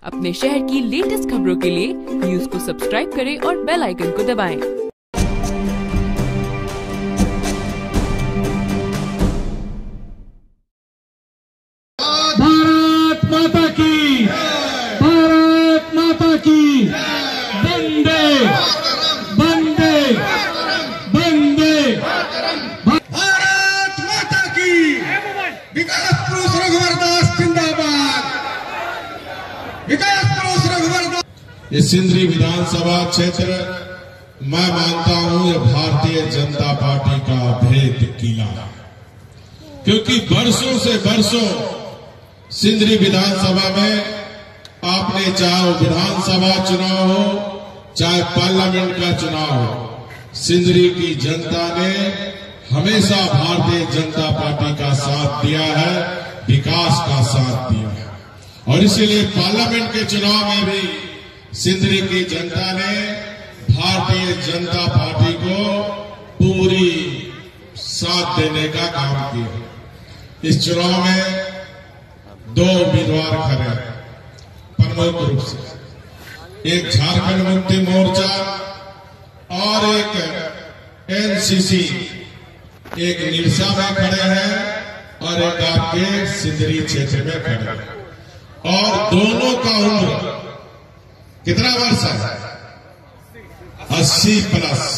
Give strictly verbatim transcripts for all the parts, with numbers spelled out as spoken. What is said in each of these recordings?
अपने शहर की लेटेस्ट खबरों के लिए न्यूज को सब्सक्राइब करें और बेल आइकन को दबाएं। भारत माता की, भारत माता की, वंदे वंदे वंदे। भारत माता की, विकास पुरुष रघुवर दास जिंदाबाद, विकास पुरुष रघुवर दास। ये सिंदरी विधानसभा क्षेत्र मैं मानता हूं ये भारतीय जनता पार्टी का भेद किला, क्योंकि बरसों से बरसों सिंदरी विधानसभा में आपने चाहे विधानसभा चुनाव हो चाहे पार्लियामेंट का चुनाव हो, सिंदरी की जनता ने हमेशा भारतीय जनता पार्टी का साथ दिया है, विकास का साथ दिया है। और इसीलिए पार्लियामेंट के चुनाव में भी सिंदरी की जनता ने भारतीय जनता पार्टी को पूरी साथ देने का काम किया। इस चुनाव में दो उम्मीदवार खड़े हैं प्रमुख रूप से, एक झारखंड मुक्ति मोर्चा और एक एनसीसी, एक निरसा में खड़े हैं और एक आपके सिंदरी क्षेत्र में खड़े हैं। और दोनों का उम्र कितना वर्ष है? अस्सी प्लस।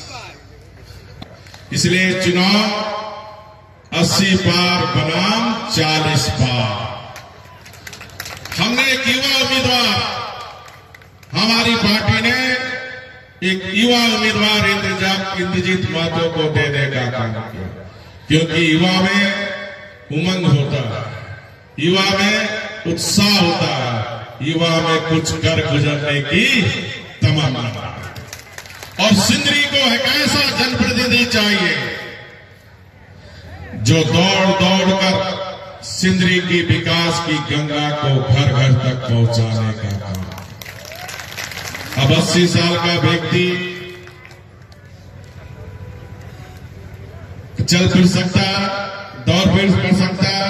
इसलिए चुनाव अस्सी पार बनाम चालीस पार। हमने एक युवा उम्मीदवार, हमारी पार्टी ने एक युवा उम्मीदवार इंद्रजीत महतो को देने का काम किया, क्योंकि युवा में उमंग होता है, युवा में उत्साह होता है, युवा में कुछ कर गुजरने की तमन्ना। और सिंदरी को एक ऐसा जनप्रतिनिधि चाहिए जो दौड़ दौड़ कर सिंदरी की विकास की गंगा को घर घर तक पहुंचाने का काम। अब अस्सी साल का व्यक्ति चल फिर सकता है, दौड़ फिर कर सकता है,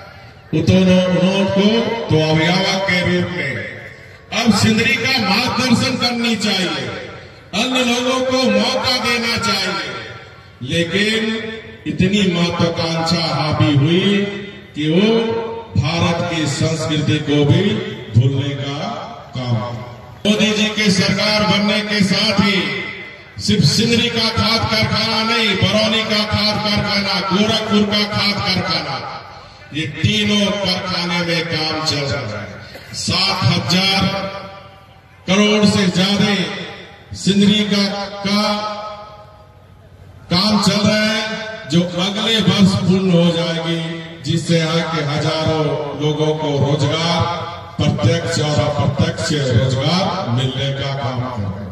उनको तो अभिभावक के रूप में अब सिंदरी का मार्गदर्शन करनी चाहिए, अन्य लोगों को मौका देना चाहिए। लेकिन इतनी महत्वाकांक्षा हावी हुई कि वो भारत की संस्कृति को भी भूलने का काम। मोदी जी के सरकार बनने के साथ ही सिर्फ सिंदरी का खाद कारखाना नहीं, बरौनी का खाद कारखाना, गोरखपुर का खाद कारखाना, ये तीनों कारखाने में काम चल रहा है। सात हजार करोड़ से ज्यादा सिंदरी का, का काम चल रहा है, जो अगले वर्ष पूर्ण हो जाएगी, जिससे यहाँ के हजारों लोगों को रोजगार, प्रत्यक्ष और अप्रत्यक्ष रोजगार मिलने का काम कर रहे हैं।